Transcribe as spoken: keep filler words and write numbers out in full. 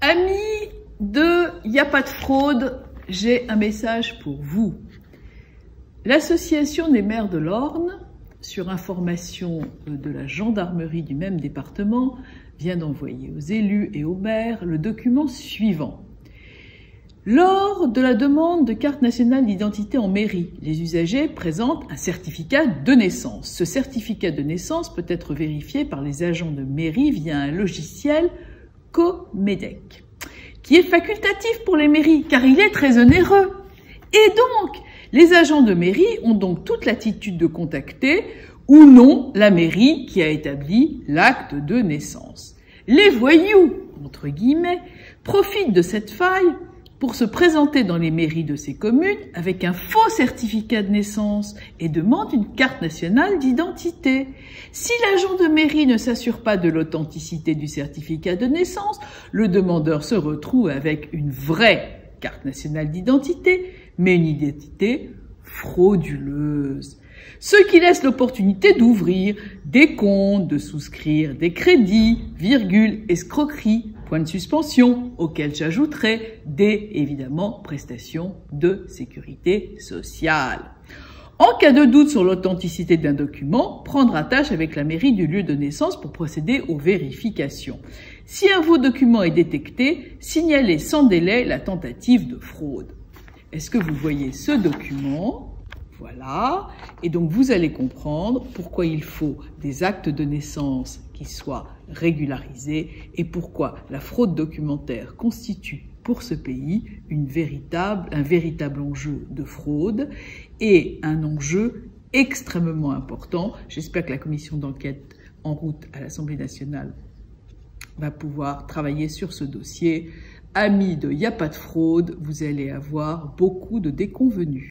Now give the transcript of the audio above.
Amis de Y a pas de fraude, j'ai un message pour vous. L'Association des maires de l'Orne, sur information de la gendarmerie du même département, vient d'envoyer aux élus et aux maires le document suivant. Lors de la demande de carte nationale d'identité en mairie, les usagers présentent un certificat de naissance. Ce certificat de naissance peut être vérifié par les agents de mairie via un logiciel Comedec, qui est facultatif pour les mairies, car il est très onéreux. Et donc, les agents de mairie ont donc toute l'attitude de contacter ou non la mairie qui a établi l'acte de naissance. Les voyous, entre guillemets, profitent de cette faille pour se présenter dans les mairies de ces communes avec un faux certificat de naissance et demandent une carte nationale d'identité. Si l'agent de mairie ne s'assure pas de l'authenticité du certificat de naissance, le demandeur se retrouve avec une vraie carte nationale d'identité, mais une identité frauduleuse. Ce qui laisse l'opportunité d'ouvrir des comptes, de souscrire des crédits, virgule, escroquerie, point de suspension, auquel j'ajouterai des, évidemment, prestations de sécurité sociale. En cas de doute sur l'authenticité d'un document, prendre attache avec la mairie du lieu de naissance pour procéder aux vérifications. Si un faux document est détecté, signalez sans délai la tentative de fraude. Est-ce que vous voyez ce document ? Voilà. Et donc, vous allez comprendre pourquoi il faut des actes de naissance qui soient régularisés et pourquoi la fraude documentaire constitue pour ce pays une véritable, un véritable enjeu de fraude et un enjeu extrêmement important. J'espère que la commission d'enquête en route à l'Assemblée nationale va pouvoir travailler sur ce dossier. Amis de Y a pas de fraude, vous allez avoir beaucoup de déconvenus.